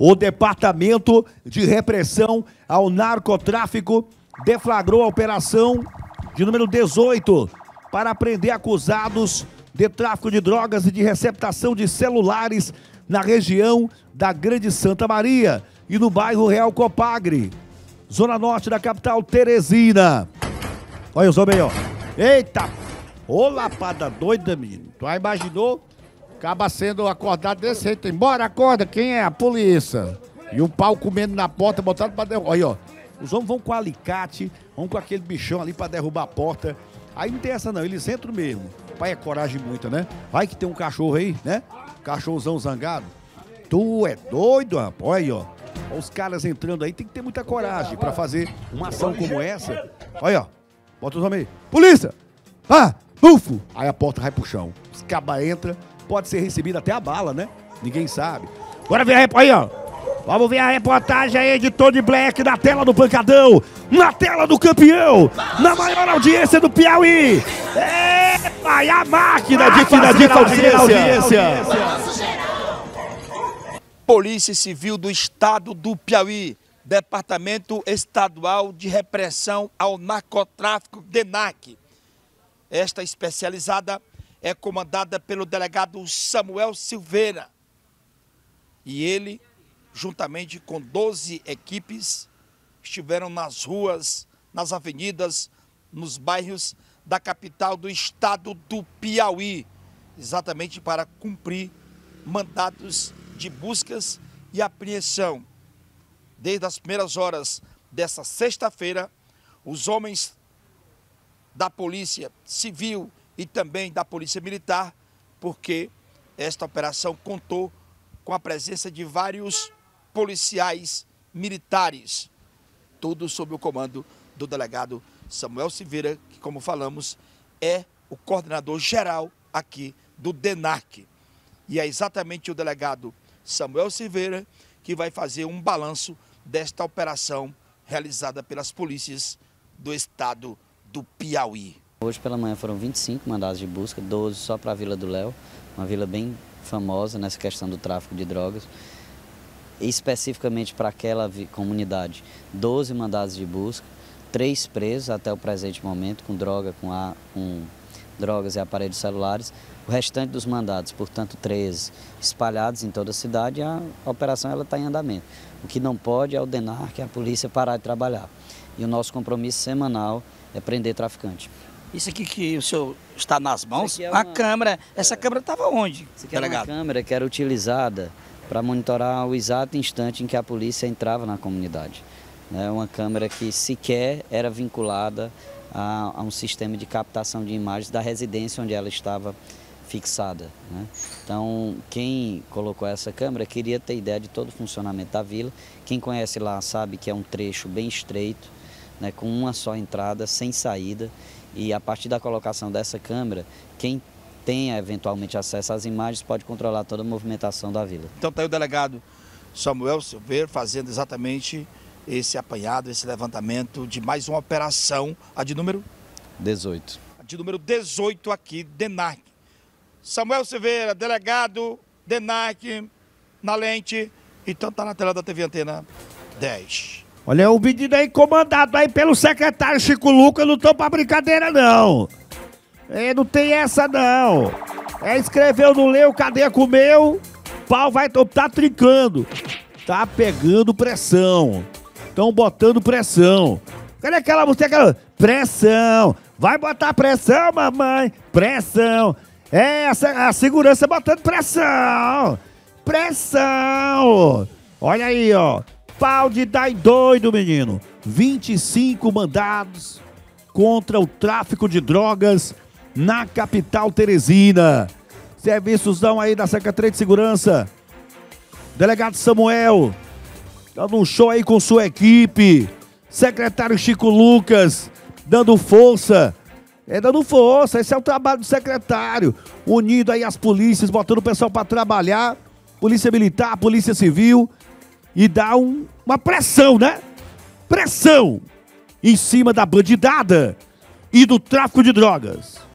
O Departamento de Repressão ao Narcotráfico deflagrou a operação de número 18 para prender acusados de tráfico de drogas e de receptação de celulares na região da Grande Santa Maria e no bairro Real Copagre, zona norte da capital Teresina. Olha os homens aí, ó. Eita! Ô lapada doida, menino. Tu já imaginou? Acaba sendo acordado desse jeito. Embora, acorda. Quem é? A polícia. E o pau comendo na porta, botado pra derrubar. Olha, ó. Os homens vão com alicate, vão com aquele bichão ali pra derrubar a porta. Aí não tem essa não, eles entram mesmo. Pai, é coragem muita, né? Vai que tem um cachorro aí, né? Cachorrozão zangado. Tu é doido, rapaz. Olha aí, ó. Olha os caras entrando aí, tem que ter muita coragem pra fazer uma ação como essa. Olha, ó. Bota os homens aí. Polícia! Ah! Bufo! Aí a porta vai pro chão. Os cabas entram, pode ser recebido até a bala, né? Ninguém sabe. Bora ver aí, ó. Vamos ver a reportagem aí de Tony Black na tela do Pancadão, na tela do campeão, na maior audiência do Piauí. É, vai a máquina de fazer audiência. Polícia Civil do Estado do Piauí, Departamento Estadual de Repressão ao Narcotráfico, DENARC. Esta especializada é comandada pelo delegado Samuel Silveira. E ele, juntamente com 12 equipes, estiveram nas ruas, nas avenidas, nos bairros da capital do estado do Piauí, exatamente para cumprir mandados de buscas e apreensão. Desde as primeiras horas dessa sexta-feira, os homens da Polícia Civil e também da Polícia Militar, porque esta operação contou com a presença de vários policiais militares, tudo sob o comando do delegado Samuel Silveira, que, como falamos, é o coordenador geral aqui do DENARC. E é exatamente o delegado Samuel Silveira que vai fazer um balanço desta operação realizada pelas polícias do estado do Piauí. Hoje pela manhã foram 25 mandados de busca, 12 só para a Vila do Léo, uma vila bem famosa nessa questão do tráfico de drogas. Especificamente para aquela comunidade, 12 mandados de busca, 3 presos até o presente momento com drogas e aparelhos celulares. O restante dos mandados, portanto 13, espalhados em toda a cidade, a operação está em andamento. O que não pode é o DENARC, a polícia, parar de trabalhar. E o nosso compromisso semanal é prender traficante. Isso aqui que o senhor está nas mãos, é a câmera, essa câmera estava onde, delegado? Uma câmera que era utilizada para monitorar o exato instante em que a polícia entrava na comunidade. É uma câmera que sequer era vinculada a um sistema de captação de imagens da residência onde ela estava fixada, né? Então, quem colocou essa câmera queria ter ideia de todo o funcionamento da vila. Quem conhece lá sabe que é um trecho bem estreito, né, com uma só entrada, sem saída, e a partir da colocação dessa câmera, quem tenha eventualmente acesso às imagens pode controlar toda a movimentação da vila. Então está aí o delegado Samuel Silveira fazendo exatamente esse apanhado, esse levantamento de mais uma operação, a de número 18. A de número 18 aqui, DENARC. Samuel Silveira, delegado DENARC, na lente, então está na tela da TV Antena 10. Olha, o pedido aí comandado aí pelo secretário Chico Lucas, não tô pra brincadeira não. Não tem essa não. Escreveu, não leu, cadeia comeu, pau vai tá trincando. Tá pegando pressão. Estão botando pressão. Cadê aquela música? Pressão. Vai botar pressão, mamãe. Pressão. A segurança botando pressão. Pressão. Olha aí, ó. Pau de dar doido, menino. 25 mandados contra o tráfico de drogas na capital Teresina. Serviçosão aí da Secretaria de Segurança. Delegado Samuel, dando um show aí com sua equipe. Secretário Chico Lucas, dando força. Dando força, esse é o trabalho do secretário. Unindo aí as polícias, botando o pessoal para trabalhar. Polícia Militar, Polícia Civil. E dá uma pressão, né? Pressão em cima da bandidada e do tráfico de drogas.